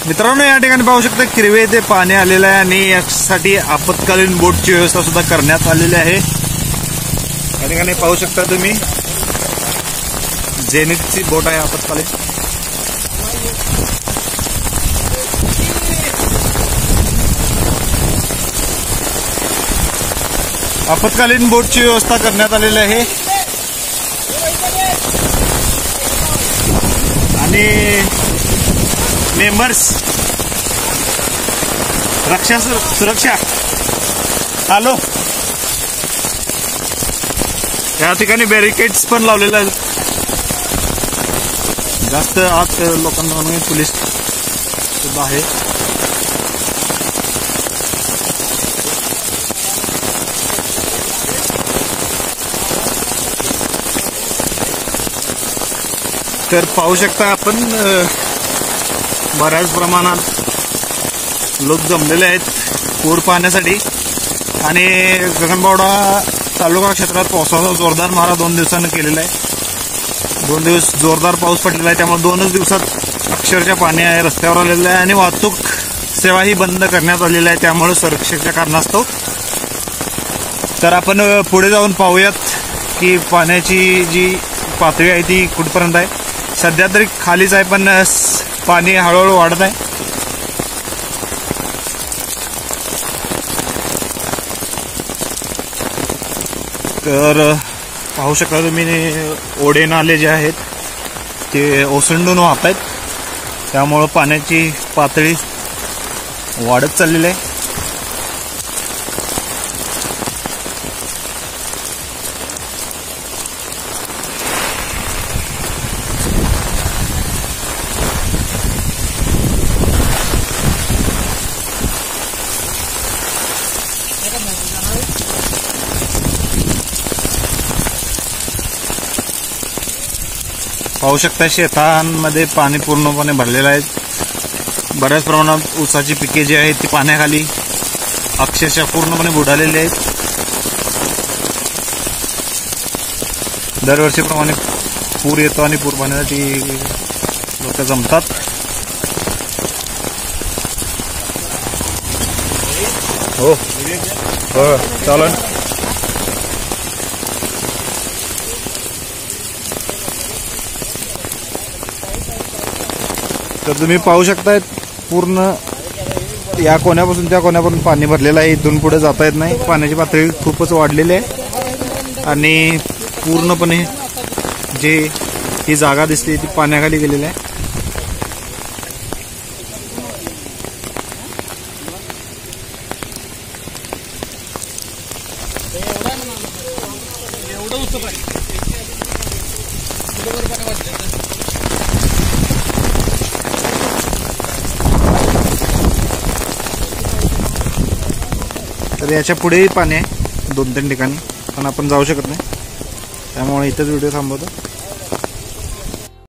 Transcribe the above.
मित्रांनो, या ठिकाणी पाहू शकता किरवे ते पाणी आलेलं आहे आणि यासाठी आपत्कालीन बोटची व्यवस्था सुद्धा करण्यात आलेली आहे। या ठिकाणी पाहू शकता तुम्ही जेनिथची बोट आहे आपत्कालीन। आपत्कालीन बोटची व्यवस्था करण्यात आलेली आहे आणि मेंबर्स रक्षा सुरक्षा हॅलो या ठिकाणी बॅरिकेड्स पण लावलेले आहेत। जास्त आत लोकांना पोलीस सुद्धा आहे। तर पाहू शकता आपण बऱ्याच प्रमाणात लोक जमलेले आहेत पूर पाहण्यासाठी आणि गगनबावडा तालुका क्षेत्रात पावसाचा जोरदार मारा 2 दिवसांनी केलेला आहे। 2 दिवस जोरदार पाऊस पडलेला आहे, त्यामुळे 2च दिवसात अक्षरशः पाणी आहे रस्त्यावर आलेलं आहे आणि वाहतूक सेवाही बंद करण्यात आलेली आहे, त्यामुळे सुरक्षेच्या कारणास्तव। तर आपण पुढे जाऊन पाहूयात की पाण्याची जी पातळी आहे ती कुठपर्यंत आहे। सध्या तरी खालीच आहे, पण पाणी हळूहळू वाढत आहे। तर पाहू शकता तुम्ही ओढे नाले जे आहेत ते ओसंडून वाहत आहेत, त्यामुळं पाण्याची पातळी वाढत चाललेली आहे। पाहू शकता शेतांमध्ये पाणी पूर्णपणे भरलेलं आहे। बऱ्याच प्रमाणात ऊसाची पिके जी आहेत ती पाण्याखाली अक्षरशः पूर्णपणे बुडालेली आहेत। दरवर्षीप्रमाणे पूर येतो आणि पूर पाहण्यासाठी लोक जमतात। हो हो चालन। तर तुम्ही पाहू शकताय पूर्ण या कोण्यापासून त्या कोण्यापर्यंत पाणी भरलेलं आहे। इथून पुढे जाता येत नाही, पाण्याची पातळी खूपच वाढलेली आहे आणि पूर्णपणे जे ही जागा दिसते ती पाण्याखाली गेलेली आहे। तर याच्या पुढेही पाणी आहे 2-3 ठिकाणी, पण आपण जाऊ शकत नाही, त्यामुळे इथंच व्हिडिओ थांबवतो।